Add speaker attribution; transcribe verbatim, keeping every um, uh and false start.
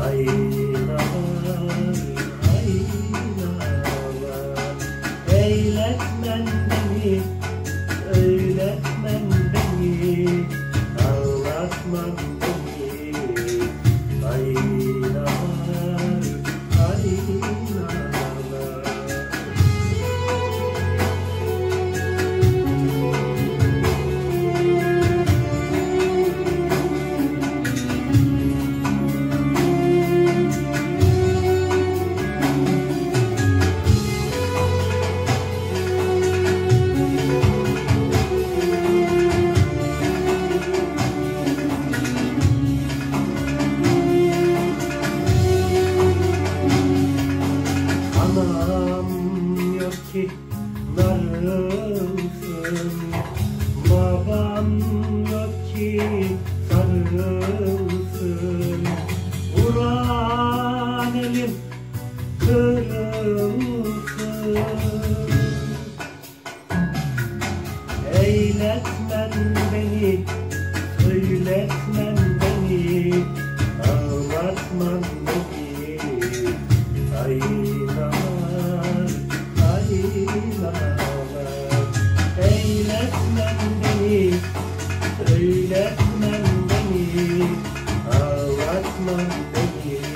Speaker 1: aynalar, aynalar. Eyletmen beni, söyletmen beni, ağlatman beni. Aynalar, aynalar. Anam yok ki darılsın, babam yok ki sarılsın. Vuran elim kırılsın. Eyletmen beni, söyletmen beni, ağlatman beni. Aynalar, aynalar. Eyletmen beni, söyletmen beni, ağlatman beni.